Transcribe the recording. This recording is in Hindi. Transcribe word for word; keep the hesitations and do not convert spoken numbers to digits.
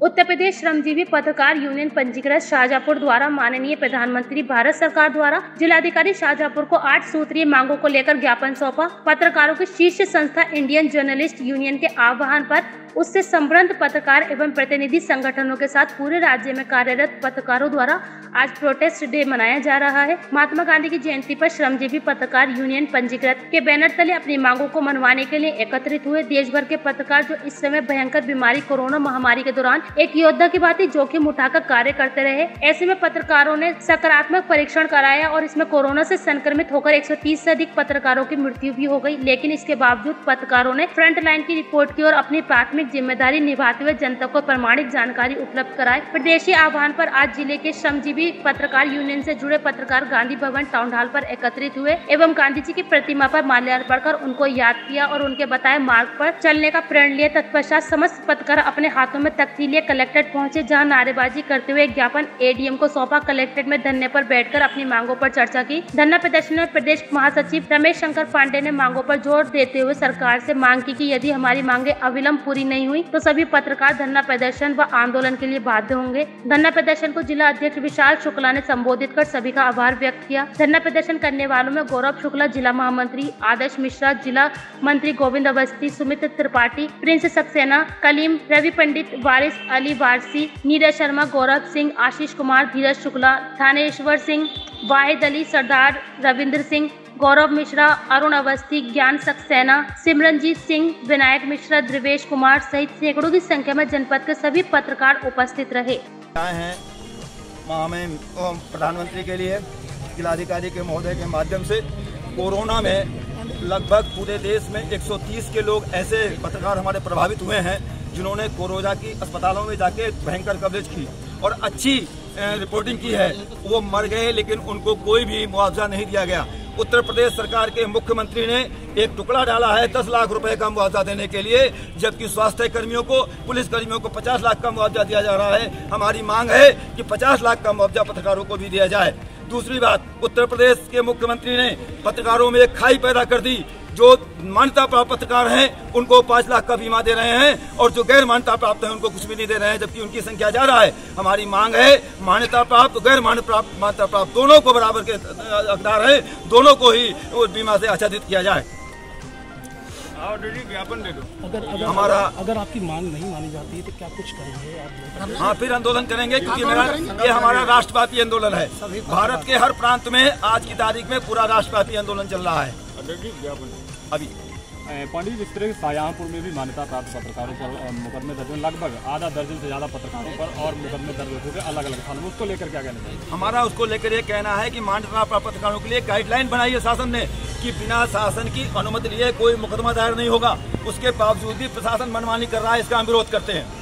उत्तर प्रदेश श्रमजीवी पत्रकार यूनियन पंजीकृत शाहजहांपुर द्वारा माननीय प्रधानमंत्री भारत सरकार द्वारा जिलाधिकारी शाहजहांपुर को आठ सूत्रीय मांगों को लेकर ज्ञापन सौंपा। पत्रकारों की शीर्ष संस्था इंडियन जर्नलिस्ट यूनियन के आह्वान पर उससे संबद्ध पत्रकार एवं प्रतिनिधि संगठनों के साथ पूरे राज्य में कार्यरत पत्रकारों द्वारा आज प्रोटेस्ट डे मनाया जा रहा है। महात्मा गांधी की जयंती पर श्रमजीवी पत्रकार यूनियन पंजीकृत के बैनर तले अपनी मांगों को मनवाने के लिए एकत्रित हुए। देश भर के पत्रकार जो इस समय भयंकर बीमारी कोरोना महामारी के दौरान एक योद्धा की भांति जोखिम उठाकर कार्य करते रहे। ऐसे में पत्रकारों ने सकारात्मक परीक्षण कराया और इसमें कोरोना से संक्रमित होकर एक सौ तीस से अधिक पत्रकारों की मृत्यु भी हो गई। लेकिन इसके बावजूद पत्रकारों ने फ्रंट लाइन की रिपोर्ट की और अपनी प्राथमिक जिम्मेदारी निभाते हुए जनता को प्रमाणिक जानकारी उपलब्ध कराए। प्रदेशी आह्वान पर आज जिले के श्रमजीवी पत्रकार यूनियन से जुड़े पत्रकार गांधी भवन टाउन हॉल पर एकत्रित हुए एवं गांधी जी की प्रतिमा पर माल्यार्पण कर उनको याद किया और उनके बताए मार्ग पर चलने का प्रण लिया। तत्पश्चात समस्त पत्रकार अपने हाथों में तख्ती लिए कलेक्ट्रेट पहुंचे, जहां नारेबाजी करते हुए ज्ञापन एडीएम को सौंपा। कलेक्ट्रेट में धरने पर बैठकर अपनी मांगों पर चर्चा की। धरना प्रदर्शन में प्रदेश महासचिव रमेश शंकर पांडे ने मांगों पर जोर देते हुए सरकार से मांग की कि यदि हमारी मांगे अविलंब पूरी नहीं हुई तो सभी पत्रकार धरना प्रदर्शन व आंदोलन के लिए बाध्य होंगे। धरना प्रदर्शन को जिला अध्यक्ष विशाल शुक्ला ने संबोधित कर सभी का आभार व्यक्त किया। धरना प्रदर्शन करने वालों में गौरव शुक्ला जिला महामंत्री, आदर्श मिश्रा जिला मंत्री, गोविंद अवस्थी, सुमित त्रिपाठी, प्रिंस सक्सेना, कलीम, रवि पंडित, वारिस अली वारसी, नीरज शर्मा, गौरव सिंह, आशीष कुमार, धीरज शुक्ला, थानेश्वर सिंह, वाहिद अली, सरदार रविंद्र सिंह, गौरव मिश्रा, अरुण अवस्थी, ज्ञान सक्सेना, सिमरनजीत सिंह, विनायक मिश्रा, द्रिवेश कुमार सहित सैकड़ों की संख्या में जनपद के सभी पत्रकार उपस्थित रहे। हमें प्रधानमंत्री के लिए जिलाधिकारी के महोदय के माध्यम से कोरोना में लगभग पूरे देश में एक सौ तीस के लोग ऐसे पत्रकार हमारे प्रभावित हुए हैं जिन्होंने कोरोना की अस्पतालों में जाके भयंकर कवरेज की और अच्छी रिपोर्टिंग की है। वो मर गए लेकिन उनको कोई भी मुआवजा नहीं दिया गया। उत्तर प्रदेश सरकार के मुख्यमंत्री ने एक टुकड़ा डाला है दस लाख रुपए का मुआवजा देने के लिए, जबकि स्वास्थ्य कर्मियों को, पुलिस कर्मियों को पचास लाख का मुआवजा दिया जा रहा है। हमारी मांग है कि पचास लाख का मुआवजा पत्रकारों को भी दिया जाए। दूसरी बात, उत्तर प्रदेश के मुख्यमंत्री ने पत्रकारों में एक खाई पैदा कर दी। जो मान्यता प्राप्त पत्रकार हैं उनको पाँच लाख का बीमा दे रहे हैं और जो गैर मान्यता प्राप्त हैं उनको कुछ भी नहीं दे रहे हैं, जबकि उनकी संख्या ज्यादा है। हमारी मांग है मान्यता प्राप्त, गैर मान्यता प्राप्त, मान्यता प्राप्त दोनों को बराबर के हकदार है, दोनों को ही उस बीमा से आच्छादित किया जाए। ज्ञापन दे दो। अगर अगर हमारा अगर आपकी मांग नहीं मानी जाती है तो क्या कुछ करेंगे आप? हाँ, फिर आंदोलन करेंगे क्योंकि मेरा ये हमारा राष्ट्रव्यापी आंदोलन है। भारत के हर प्रांत में आज की तारीख में पूरा राष्ट्रव्यापी आंदोलन चल रहा है। अभी पंडित जिस तरह शाहजहांपुर में भी मान्यता प्राप्त पत्रकारों पर मुकदमे दर्ज हुए, लगभग आधा दर्जन से ज्यादा पत्रकारों पर और मुकदमे दर्ज हो चुके अलग अलग थानों में, उसको लेकर क्या कहना चाहिए? हमारा उसको लेकर ये कहना है कि मान्यता प्राप्त पत्रकारों के लिए गाइडलाइन बनाई है शासन ने कि बिना शासन की अनुमति लिए कोई मुकदमा दायर नहीं होगा। उसके बावजूद भी प्रशासन मनमानी कर रहा है, इसका हम विरोध करते हैं।